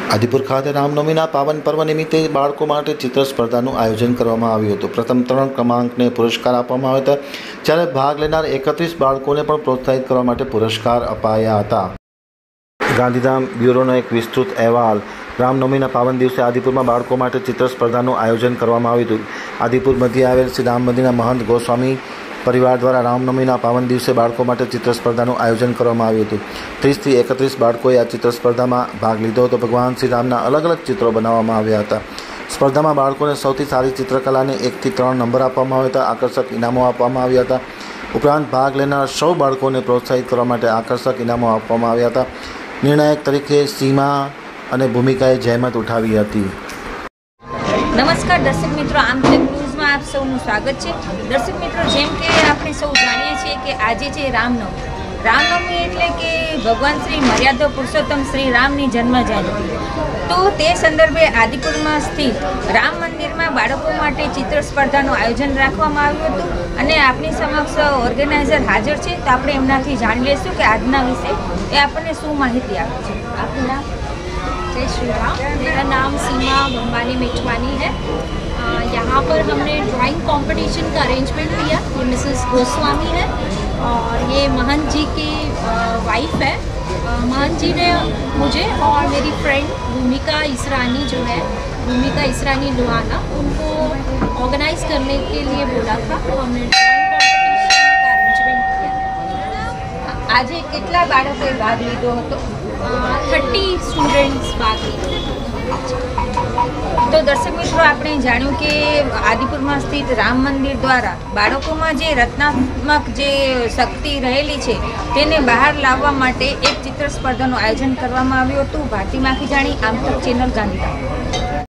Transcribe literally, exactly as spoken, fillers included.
આદિપુર ખાતે રામનવમીના પાવન પર્વ નિમિત્તે બાળકો માટે ચિત્ર સ્પર્ધાનું આયોજન કરવામાં આવ્યું હતું। પ્રથમ ત્રણ ક્રમાંકને પુરસ્કાર આપવામાં આવ્યા હતા, જ્યારે ભાગ લેનાર એકત્રીસ બાળકોને પણ પ્રોત્સાહિત કરવા માટે પુરસ્કાર અપાયા હતા। ગાંધીધામ બ્યુરોનો એક વિસ્તૃત અહેવાલ। રામનવમીના પાવન દિવસે આદિપુરમાં બાળકો માટે ચિત્ર સ્પર્ધાનું આયોજન કરવામાં આવ્યું હતું। આદિપુર મધ્યે આવેલ શ્રી રામ મંદિરના મહંત ગોસ્વામી પરિવાર દ્વારા રામનવમીના પાવન દિવસે બાળકો માટે ચિત્ર સ્પર્ધાનું આયોજન કરવામાં આવ્યું હતું। ત્રીસથી એકત્રીસ બાળકોએ આ ચિત્ર સ્પર્ધામાં ભાગ લીધો હતો। ભગવાન શ્રી રામના અલગ અલગ ચિત્રો બનાવવામાં આવ્યા હતા। સ્પર્ધામાં બાળકોને સૌથી સારી ચિત્રકલાને એકથી ત્રણ નંબર આપવામાં આવ્યા હતા। આકર્ષક ઇનામો આપવામાં આવ્યા હતા। ઉપરાંત ભાગ લેનાર સૌ બાળકોને પ્રોત્સાહિત કરવા માટે આકર્ષક ઇનામો આપવામાં આવ્યા હતા। નિર્ણાયક તરીકે સીમા અને ભૂમિકાએ જહેમત ઉઠાવી હતી। નમસ્કાર દર્શક મિત્રો, આમ તક ન્યૂઝમાં આપ સૌનું સ્વાગત છે। દર્શક મિત્રો, જેમ કે આપણે સૌ જાણીએ છીએ કે આજે છે રામનવમી। રામનવમી એટલે કે ભગવાન શ્રી મર્યાદા પુરુષોત્તમ શ્રી રામની જન્મ જયંતિ। તો તે સંદર્ભે આદિપુરમાં સ્થિત રામ મંદિરમાં બાળકો માટે ચિત્ર સ્પર્ધાનું આયોજન રાખવામાં આવ્યું હતું અને આપની સમક્ષ ઓર્ગેનાઇઝર હાજર છે। તો આપણે એમનાથી જાણી લઈશું કે આજના વિશે એ આપણને શું માહિતી આપે છે। આપનું નામ? जय श्री राम। मेरा नाम सीमा बम्बानी मेचवानी है। आ, यहाँ पर हमने ड्राइंग कंपटीशन का अरेंजमेंट किया। ये मिसेस गोस्वामी है और ये महंत जी की वाइफ है। आ, महंत जी ने मुझे और मेरी फ्रेंड भूमिका इसरानी जो है भूमिका इसरानी लुहाना उनको ऑर्गेनाइज करने के लिए बोला था। तो हमने ड्राइंग कंपटीशन का अरेंजमेंट किया। આજે કેટલા બાળકોએ ભાગ લીધો હતો? થર્ટી સ્ટુડન્ટ્સ બાકી। તો દર્શક મિત્રો, આપણે જાણ્યું કે આદિપુરમાં સ્થિત રામ મંદિર દ્વારા બાળકોમાં જે રચનાત્મક જે શક્તિ રહેલી છે તેને બહાર લાવવા માટે એક ચિત્ર સ્પર્ધાનું આયોજન કરવામાં આવ્યું હતું। ભારતી માખીજાણી, આમ તક ચેનલ, ગાંધીધામ।